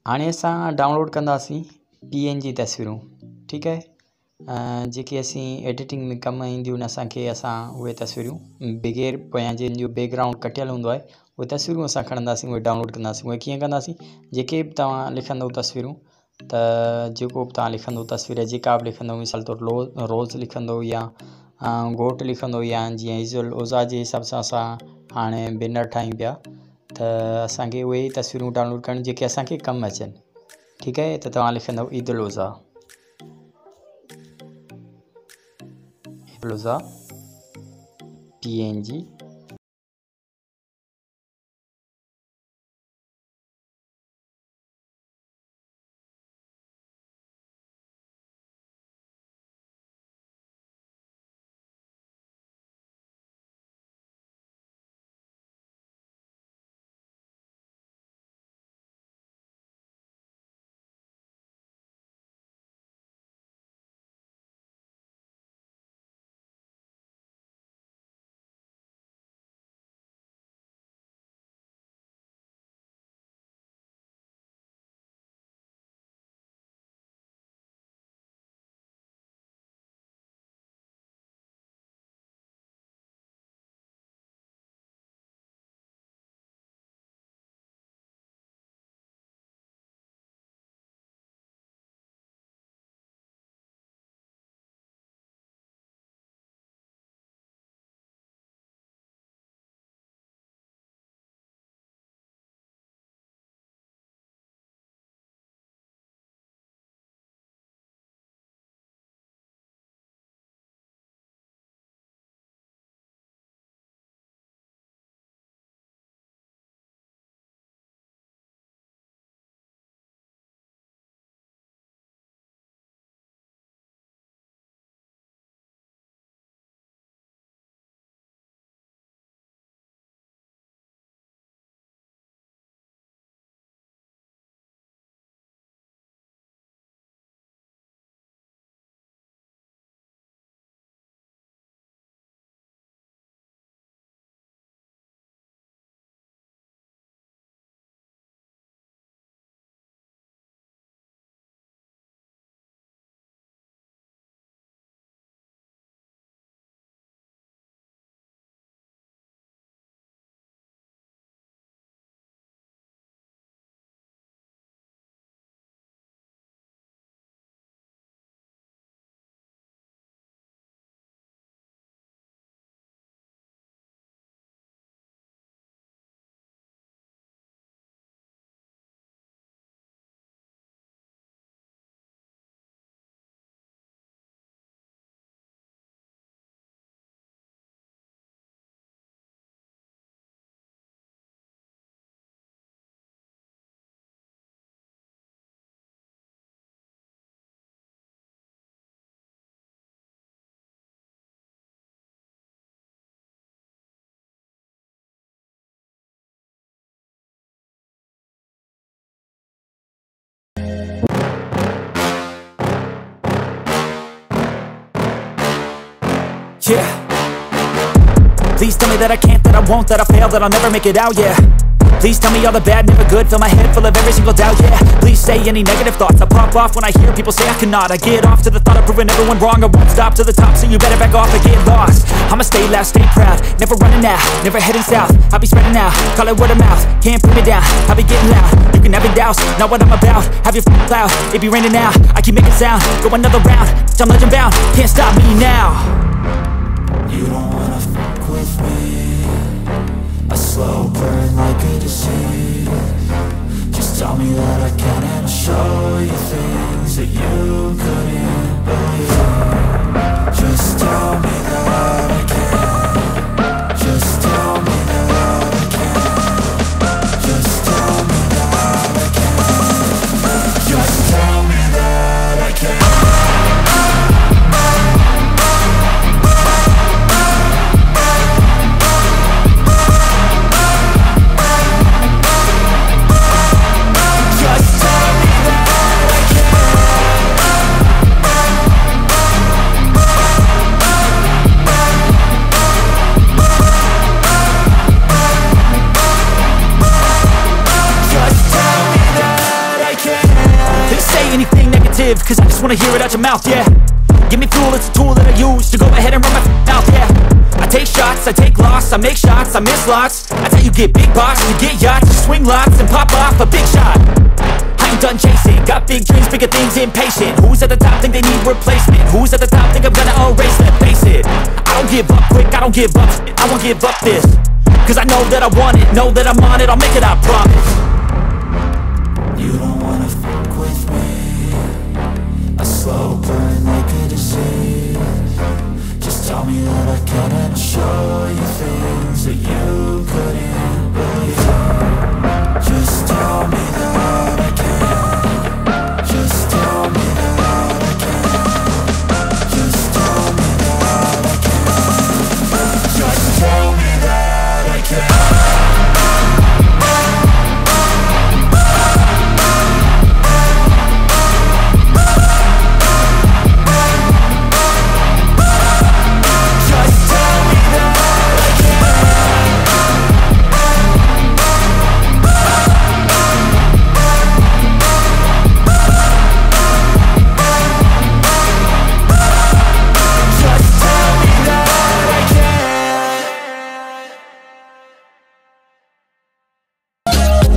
हाणे असां डाउनलोड कंदासीं PNG तस्वीरूं। ठीक है, जेकी असीं एडिटिंग में कमु ईंदियूं आहिनि असांखे, असां उहे तस्वीरूं बग़ैर पोयां जिन जो बैकग्राउंड कटियल हूंदो आहे उहे तस्वीरूं असां खणंदासीं, उहे डाउनलोड कंदासीं। उहे कीअं कंदासीं? जेके बि तव्हां लिखंदव तस्वीरूं, त जेको बि तव्हां लिखंदव तस्वीर जेका बि लिखंदव, मिसाल तौर रोज़ लिखंदव या घोट लिखंदव, या जीअं इज़ुल उज़ा जे हिसाब सां असां हाणे बैनर ठाहियूं पिया, त असांखे उहे ई तस्वीरूं डाउनलोड करणु जेके असांखे कमु अचनि। ठीक है, त तव्हां लिखंदव Eid ul उज़ा PNG। Yeah. Please tell me that I can't, that I won't, that I fail, that I'll never make it out, yeah. Please tell me all the bad, never good, fill my head full of every single doubt, yeah. Please say any negative thoughts, I pop off when I hear people say I cannot. I get off to the thought of proving everyone wrong, I won't stop to the top, so you better back off and get lost. I'ma stay loud, stay proud, never running out, never heading south. I'll be spreading out, call it word of mouth, can't put me down, I'll be getting loud. You can have it douse, not what I'm about, have your cloud, it be raining now. I keep making sound, go another round, I'm legend bound, can't stop me now. You don't wanna fuck with me, a slow burn like a disease. Just tell me that I can and I'll show you things that you couldn't believe. Just tell me that I can. Just tell me that I can. Just tell me that I can. Just tell me that I can. negative, cause I just wanna hear it out your mouth, yeah. Give me fuel, it's a tool that I use to go ahead and run my mouth, yeah. I take shots, I take loss, I make shots, I miss lots. That's how you get big box, you get yachts, you swing lots and pop off a big shot. I ain't done chasing, got big dreams, bigger things, impatient. Who's at the top think they need replacement? Who's at the top think I'm gonna erase them? Face it, I don't give up quick, I don't give up shit, I won't give up this. Cause I know that I want it, know that I'm on it, I'll make it, I promise.